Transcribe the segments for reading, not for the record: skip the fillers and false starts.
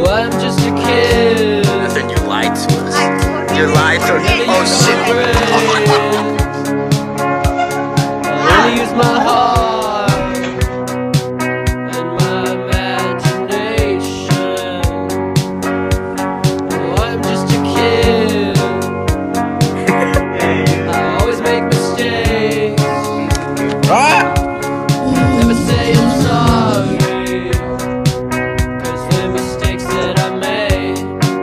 I'm just a kid. And then you lied to us. You lied to us. Oh shit. I only use my heart and my imagination. Oh, I'm just a kid. I always make mistakes. Never say I'm sorry, 'cause the mistakes that I made.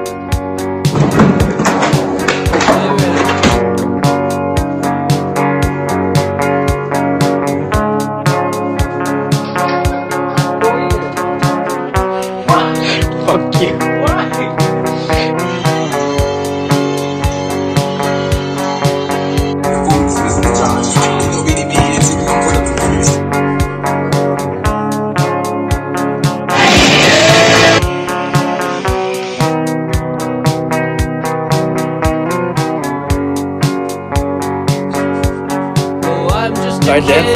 Fuck you. Oh, I'm just a Right there. kid.